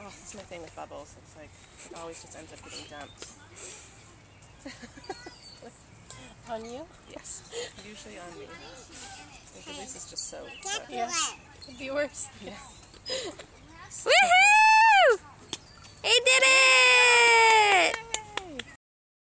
Oh, that's my thing with bubbles. It's like, it always just ends up getting dumped. On you? Yes. Usually on me. Like, at least it's just soap. Yeah. It'd be worse. Yeah.